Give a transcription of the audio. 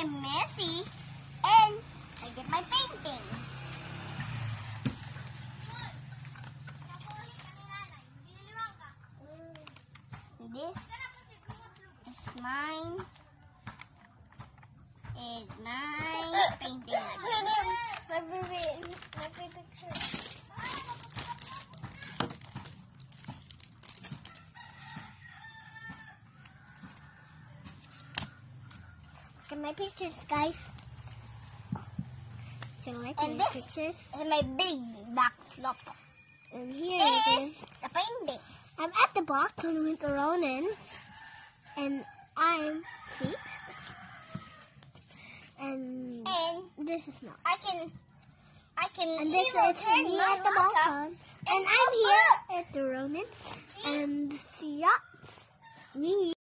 my messy, and I get my painting. This is mine. Is my painting. Look at my pictures, guys. So like and my pictures. Is my big backflip. And here is the painting. I'm at the bottom with the Ronin, and see, and this is not. I can. And this is me at the bottom, and I'm here at the Ronin, and yeah, me.